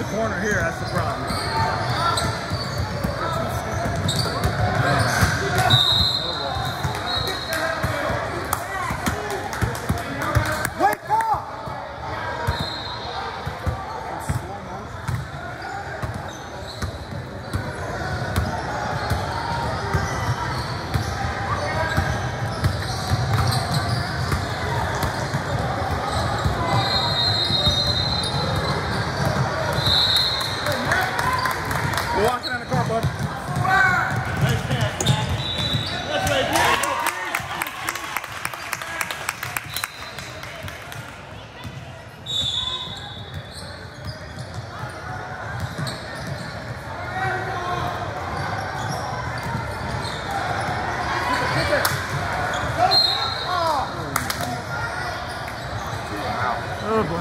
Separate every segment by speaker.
Speaker 1: corner here, that's the problem. We're walking on the car, bud. Nice pass, Matt. That's right, Matt. Oh boy.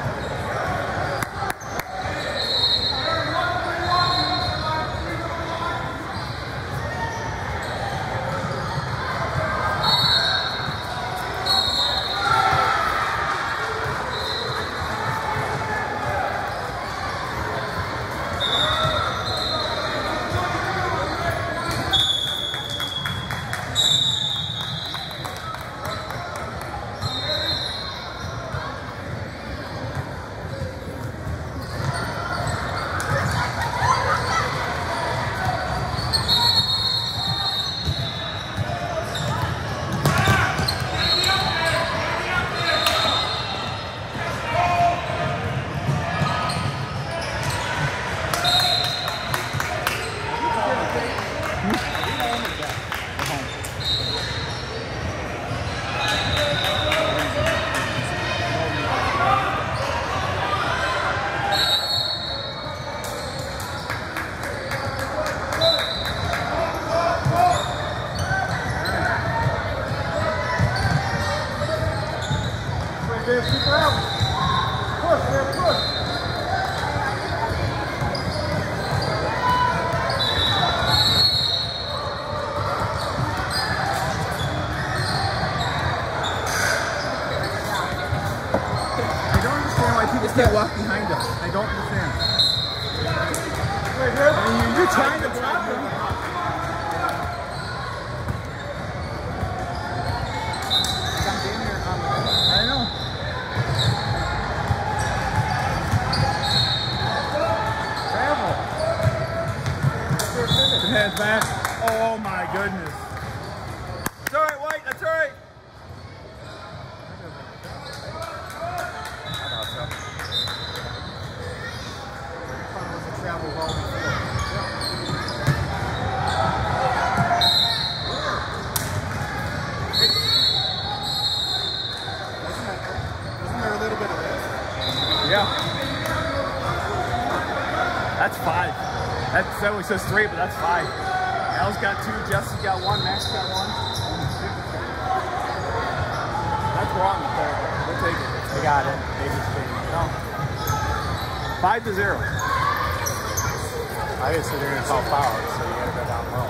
Speaker 1: Keep out. Push, man, push. I don't understand why people can't walk behind us. I don't understand. I mean, you're trying to block them. I know. Head back. Oh my goodness. It's all right, White. That's all right. Isn't there a little bit of this? Yeah. That's 5. That only says 3, but that's 5. Al's got 2, Jesse's got 1, Max got 1. That's wrong, we'll take it.
Speaker 2: They got it. They just
Speaker 1: No. 5-0.
Speaker 2: Obviously, they're going to call foul, so you got to go down low.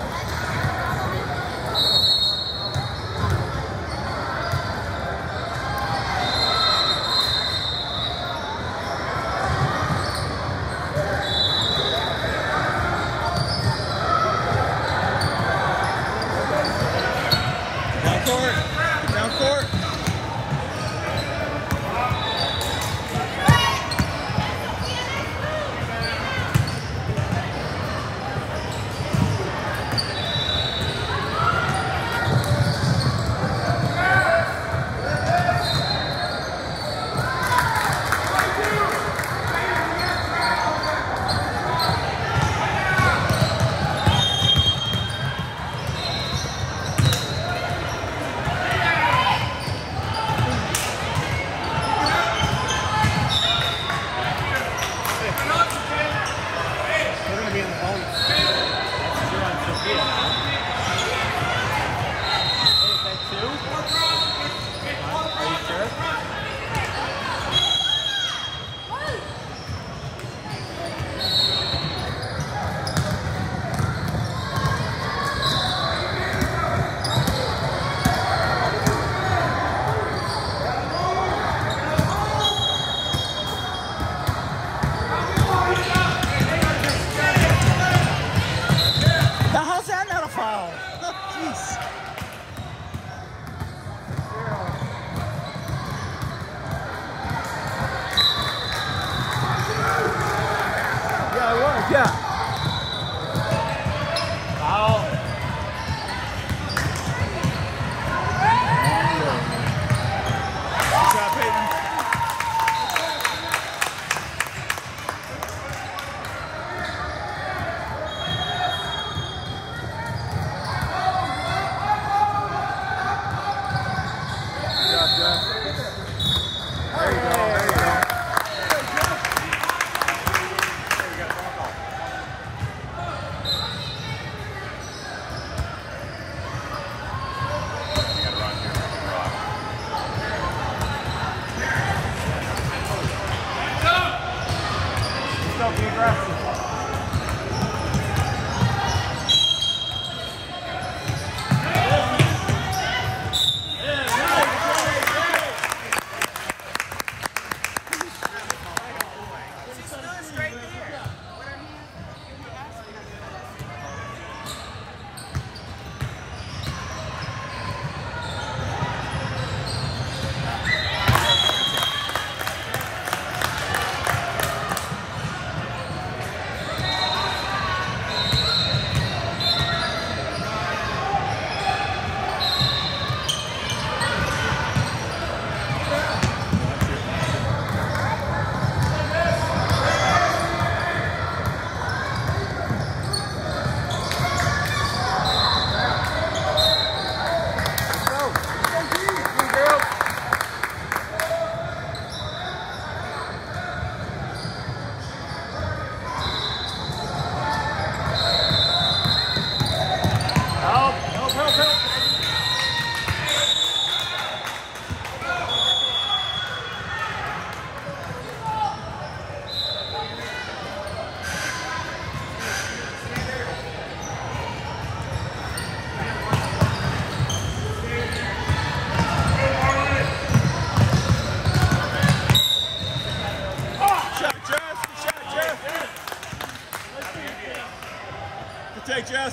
Speaker 1: Down court.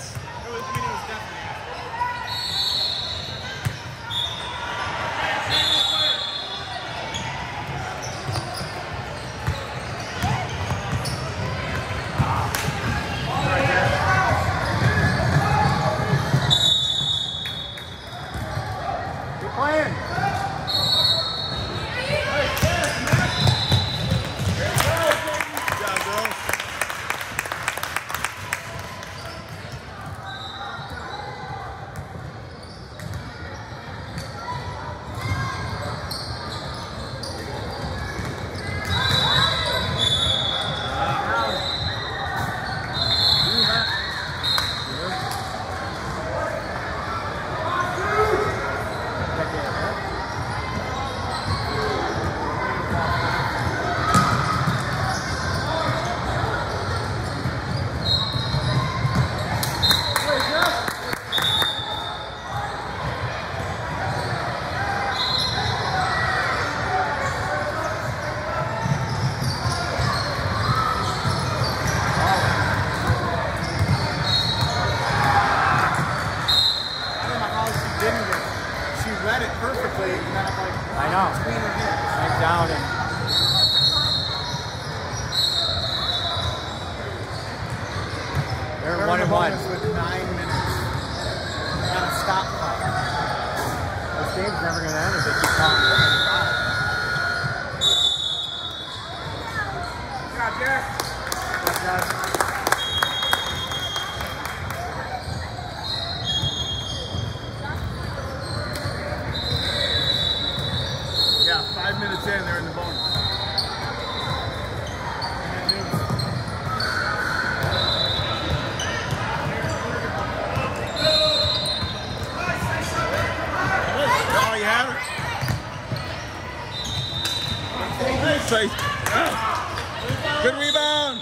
Speaker 1: Good rebound.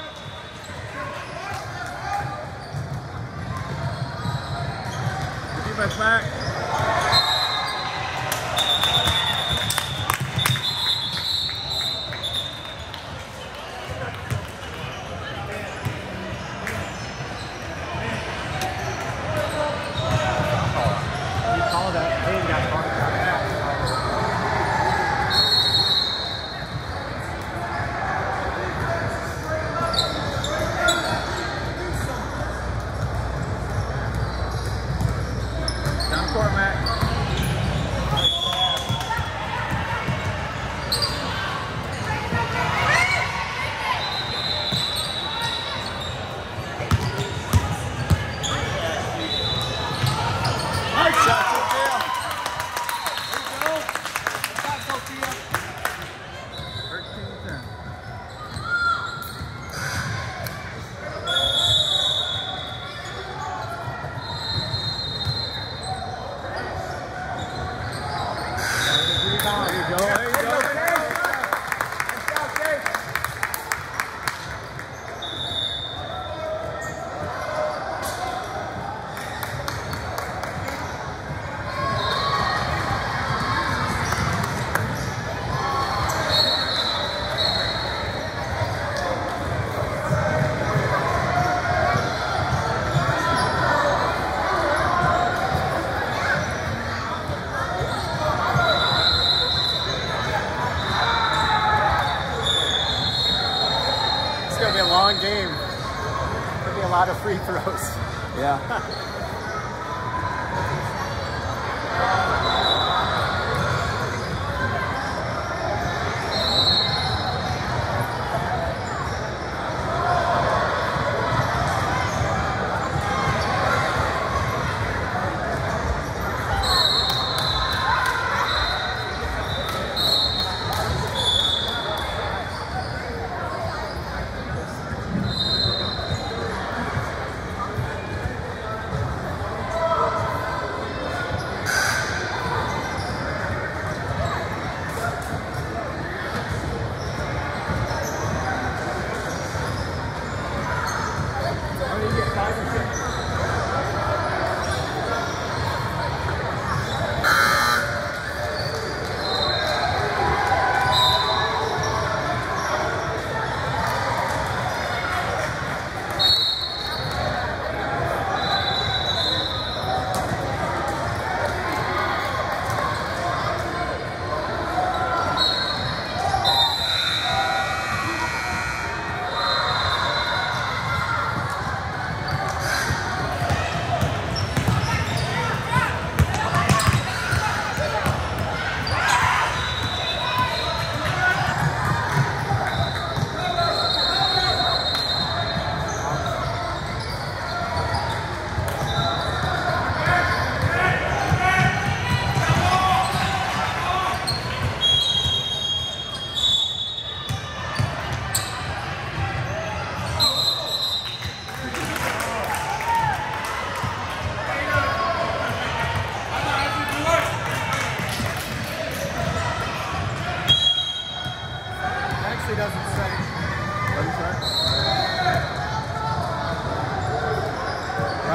Speaker 1: Defense back.
Speaker 2: Long game. There'll be a lot of free throws.
Speaker 1: Yeah.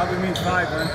Speaker 1: probably means 5 then.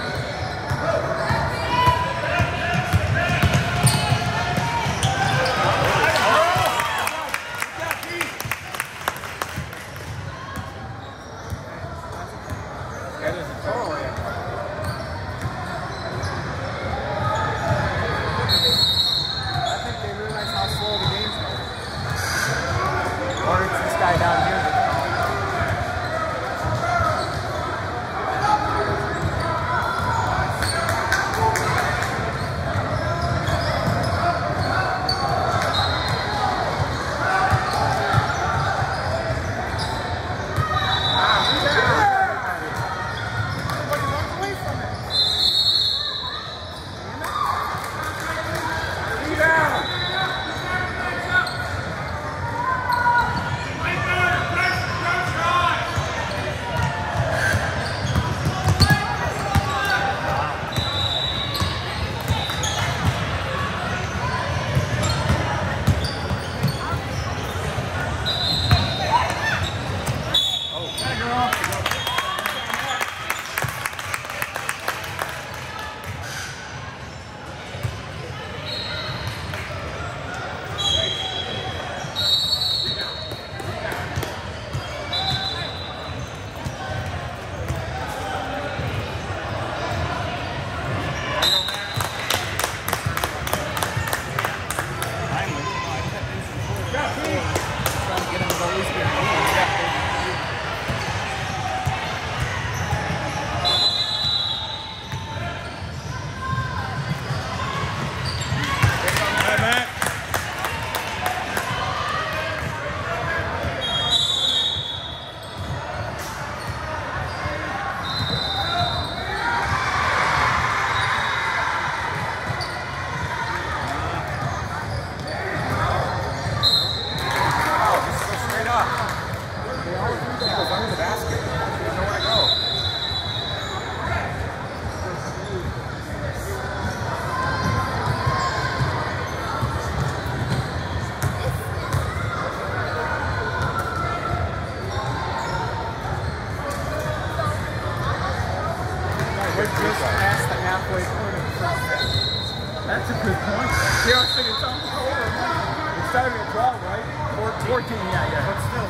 Speaker 1: That's a good point. See, I was thinking something over. It started at 12, right? 14, yeah.
Speaker 2: But still.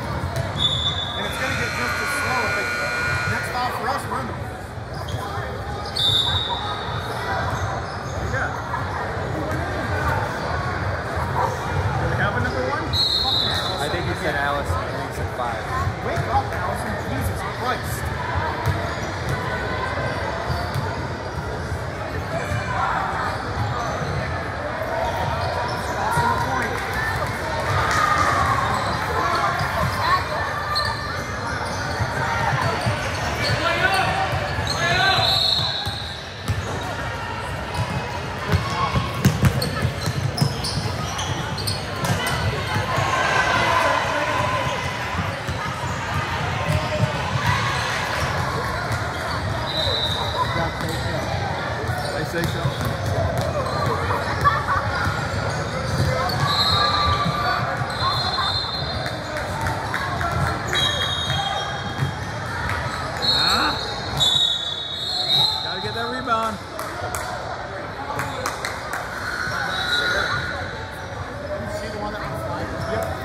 Speaker 2: And it's going to get just as slow if they next foul for us, we're in the...
Speaker 1: Yeah. Do we have a number 1?
Speaker 2: I think he said Allison. I think he said 5. Wake up, Allison. Jesus Christ.
Speaker 1: Say so. Gotta get that rebound.
Speaker 2: See the one that was flying? Yep.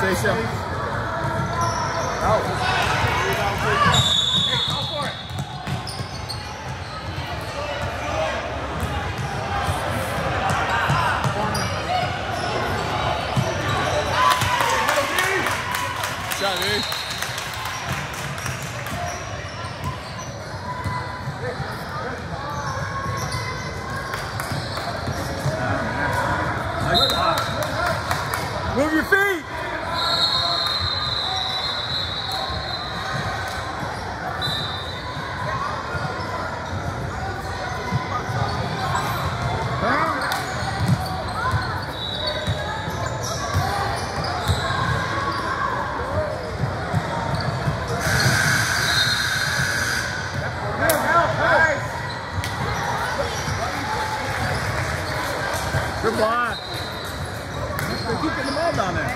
Speaker 1: Say so.
Speaker 2: Oh.
Speaker 1: Hey, go for it. Shot, dude. Nice block. Move your feet. Good block. They keep getting the ball down there.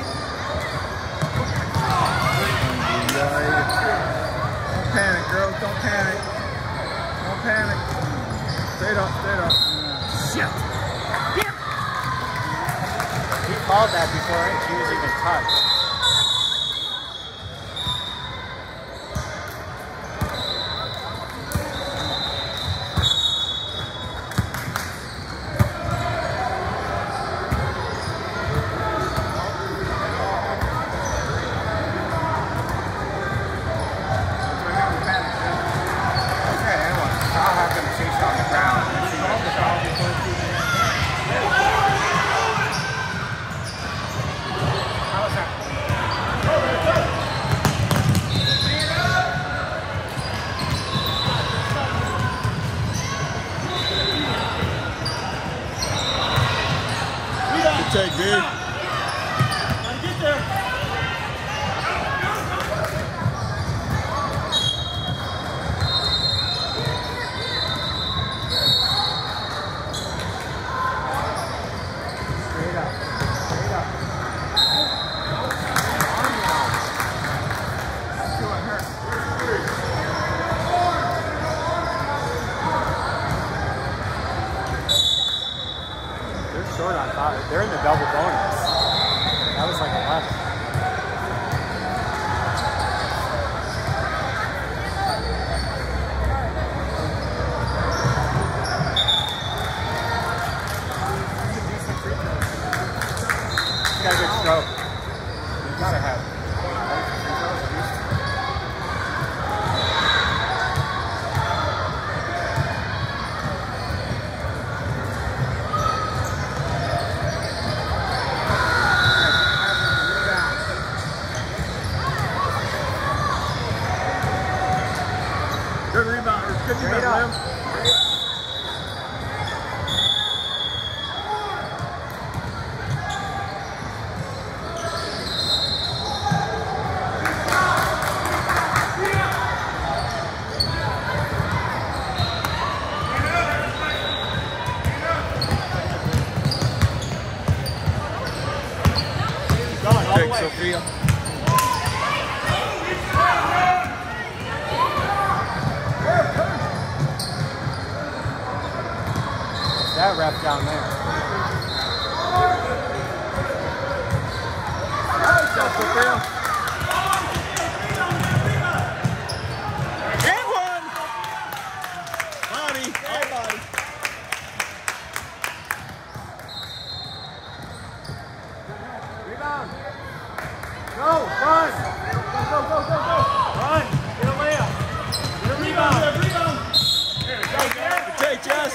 Speaker 1: Don't panic, girls. Don't panic. Don't panic. Straight up, straight up. Shit.
Speaker 2: He called that before he was even touched.
Speaker 1: Take, dude.
Speaker 3: Get there.
Speaker 2: Straight up. Straight up. They're short on top. They're in the double bonus. That was like 11. He's got a good stroke. You gotta have it.
Speaker 1: Good rebound. Good rebound, Liam. Take Sophia.
Speaker 2: That ref down there.
Speaker 1: And one! Body, all body.
Speaker 2: Rebound. Go, run. Go. Run. Get a layup. Get a rebound.
Speaker 1: There we go, Good take, Jess.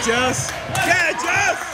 Speaker 1: Jess. Yeah, Jess.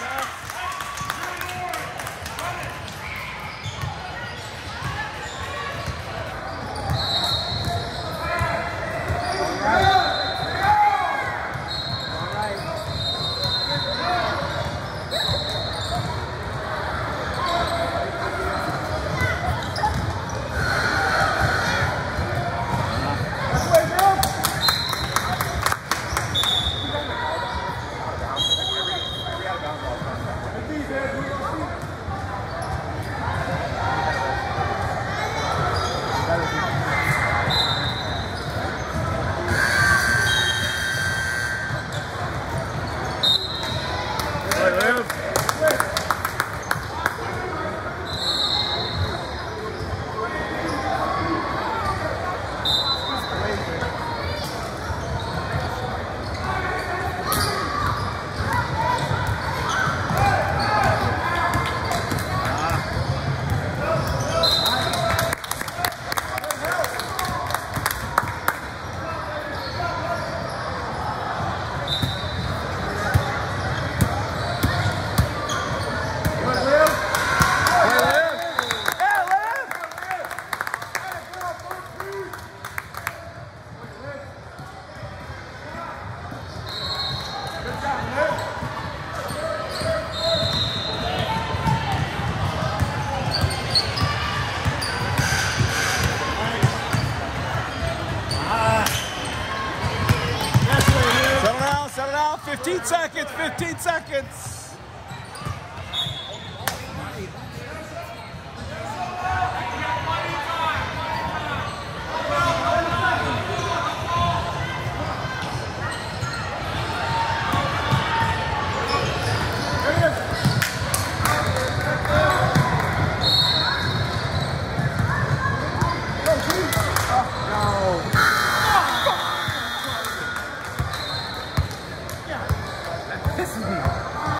Speaker 1: Settle down, 15 seconds, 15 seconds.